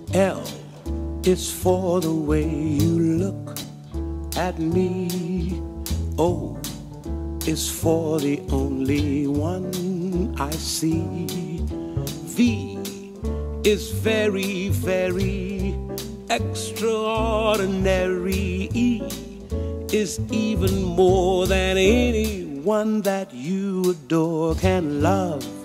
L is for the way you look at me. O is for the only one I see. V is very, very extraordinary. E is even more than anyone that you adore can love.